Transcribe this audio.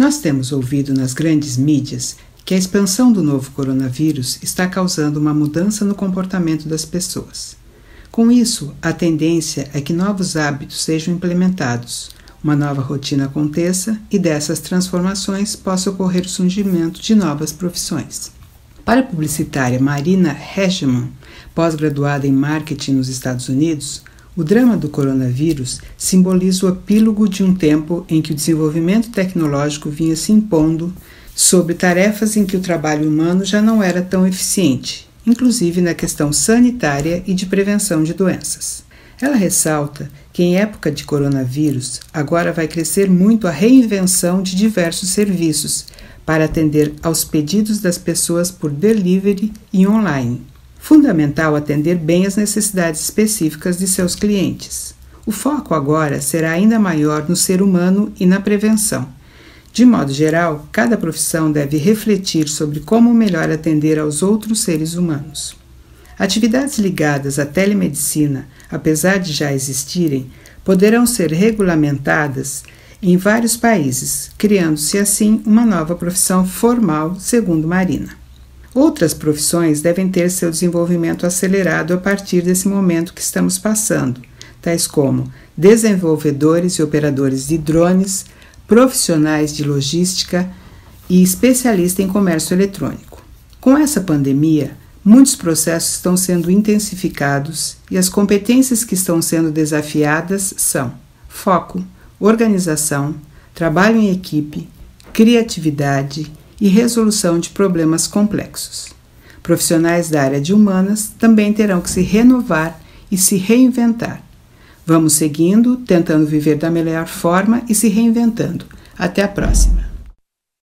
Nós temos ouvido nas grandes mídias que a expansão do novo coronavírus está causando uma mudança no comportamento das pessoas. Com isso, a tendência é que novos hábitos sejam implementados, uma nova rotina aconteça e dessas transformações possa ocorrer o surgimento de novas profissões. Para a publicitária Marina Hegeman, pós-graduada em marketing nos Estados Unidos, o drama do coronavírus simboliza o epílogo de um tempo em que o desenvolvimento tecnológico vinha se impondo sobre tarefas em que o trabalho humano já não era tão eficiente, inclusive na questão sanitária e de prevenção de doenças. Ela ressalta que em época de coronavírus agora vai crescer muito a reinvenção de diversos serviços para atender aos pedidos das pessoas por delivery e online. Fundamental atender bem as necessidades específicas de seus clientes. O foco agora será ainda maior no ser humano e na prevenção. De modo geral, cada profissão deve refletir sobre como melhor atender aos outros seres humanos. Atividades ligadas à telemedicina, apesar de já existirem, poderão ser regulamentadas em vários países, criando-se assim uma nova profissão formal, segundo Marina. Outras profissões devem ter seu desenvolvimento acelerado a partir desse momento que estamos passando, tais como desenvolvedores e operadores de drones, profissionais de logística e especialistas em comércio eletrônico. Com essa pandemia, muitos processos estão sendo intensificados e as competências que estão sendo desafiadas são foco, organização, trabalho em equipe, criatividade e resolução de problemas complexos. Profissionais da área de humanas também terão que se renovar e se reinventar. Vamos seguindo, tentando viver da melhor forma e se reinventando. Até a próxima!